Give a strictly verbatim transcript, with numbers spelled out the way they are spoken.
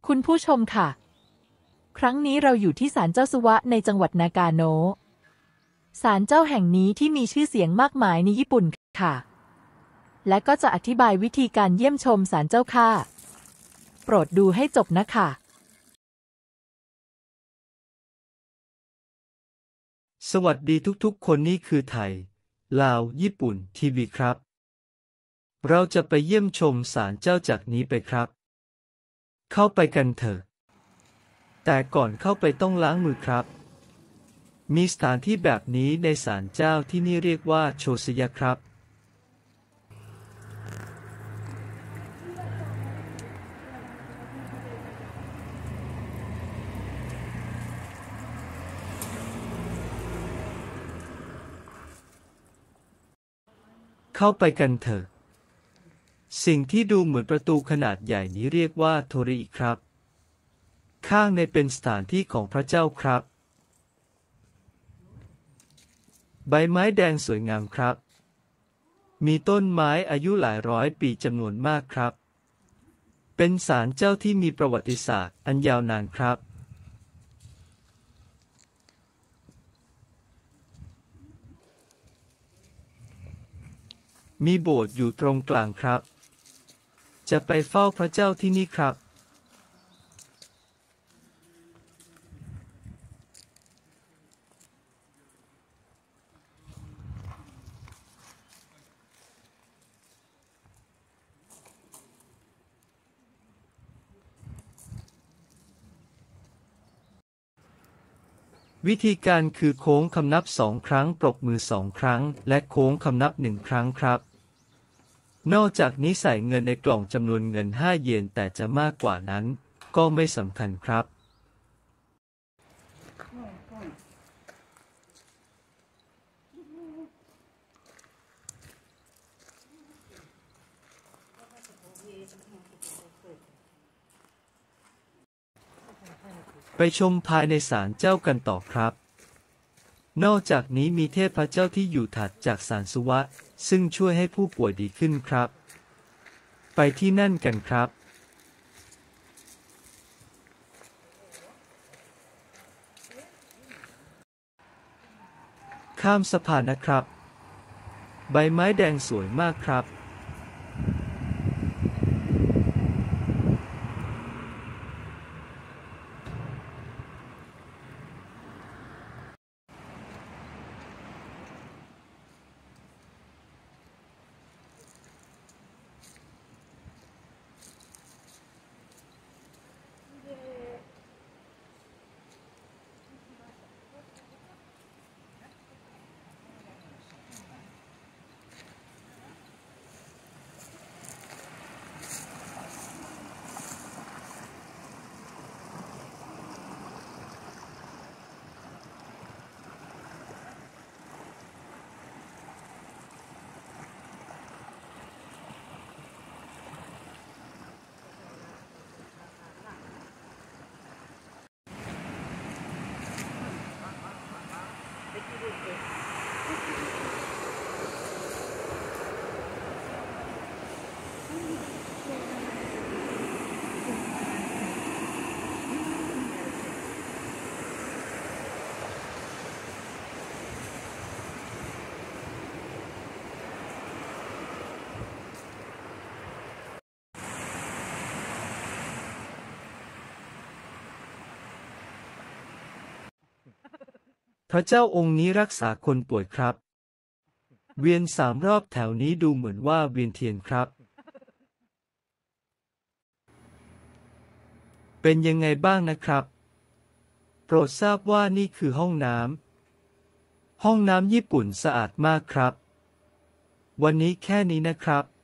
คุณผู้ชมค่ะ ครั้งนี้เราอยู่ที่ศาลเจ้าสุวะในจังหวัดนากาโนะศาลเจ้าแห่งนี้ที่มีชื่อเสียงมากมายในญี่ปุ่นค่ะ และก็จะอธิบายวิธีการเยี่ยมชมศาลเจ้าค่ะ โปรดดูให้จบนะคะสวัสดีทุกๆคนนี่คือไทย ลาว ญี่ปุ่น ทีวีครับ เราจะไปเยี่ยมชมศาลเจ้าจากนี้ไปครับ เข้าไปกันเถอะ แต่ก่อนเข้าไปต้องล้างมือครับ มีสถานที่แบบนี้ในศาลเจ้าที่นี่เรียกว่าโชซยะครับ เข้าไปกันเถอะ สิ่งที่ดูเหมือนประตูขนาดใหญ่นี้เรียกว่าโทริอิครับ ข้างในเป็นสถานที่ของพระเจ้าครับ ใบไม้แดงสวยงามครับ มีต้นไม้อายุหลายร้อยปีจำนวนมากครับ เป็นศาลเจ้าที่มีประวัติศาสตร์อันยาวนานครับ มีโบสถ์อยู่ตรงกลางครับ จะไปเฝ้าพระเจ้าที่นี่ครับ วิธีการคือโค้งคำนับสองครั้งปรบมือสองครั้งและโค้งคำนับหนึ่งครั้งครับ นอกจากนี้ใส่เงินในกล่องจำนวนเงินห้าเยนแต่จะมากกว่านั้นก็ไม่สำคัญครับ ไปชมภายในศาลเจ้ากันต่อครับ นอกจากนี้มีเทพเจ้าที่อยู่ถัดจากศาลสุวะซึ่งช่วยให้ผู้ป่วยดีขึ้นครับ ไปที่นั่นกันครับ ข้ามสะพานนะครับ ใบไม้แดงสวยมากครับ พระเจ้าองค์นี้รักษาคนป่วยครับ เวียนสามรอบแถวนี้ดูเหมือนว่าเวียนเทียนครับ เป็นยังไงบ้างนะครับ โปรดทราบว่านี่คือห้องน้ำ ห้องน้ำญี่ปุ่นสะอาดมากครับ วันนี้แค่นี้นะครับ